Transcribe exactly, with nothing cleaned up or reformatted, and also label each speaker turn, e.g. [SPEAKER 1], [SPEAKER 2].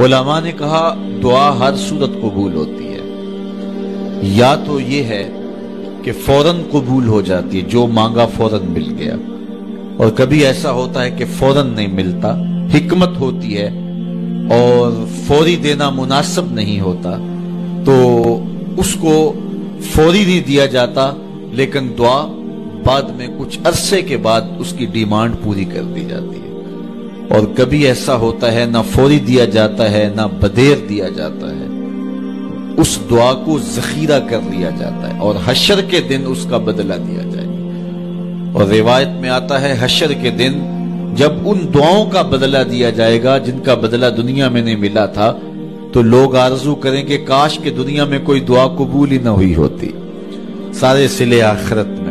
[SPEAKER 1] उलमा ने कहा दुआ हर सूरत कबूल होती है। या तो ये है कि फौरन कबूल हो जाती है, जो मांगा फौरन मिल गया, और कभी ऐसा होता है कि फौरन नहीं मिलता, हिकमत होती है और फौरी देना मुनासिब नहीं होता, तो उसको फौरी नहीं दिया जाता, लेकिन दुआ बाद में कुछ अरसे के बाद उसकी डिमांड पूरी कर दी जाती है। और कभी ऐसा होता है ना फौरी दिया जाता है ना बदेर दिया जाता है, उस दुआ को जखीरा कर लिया जाता है और हशर के दिन उसका बदला दिया जाएगा। और रिवायत में आता है हशर के दिन जब उन दुआओं का बदला दिया जाएगा जिनका बदला दुनिया में नहीं मिला था, तो लोग आरजू करेंगे काश के दुनिया में कोई दुआ कबूल ही ना हुई होती, सारे सिले आखिरत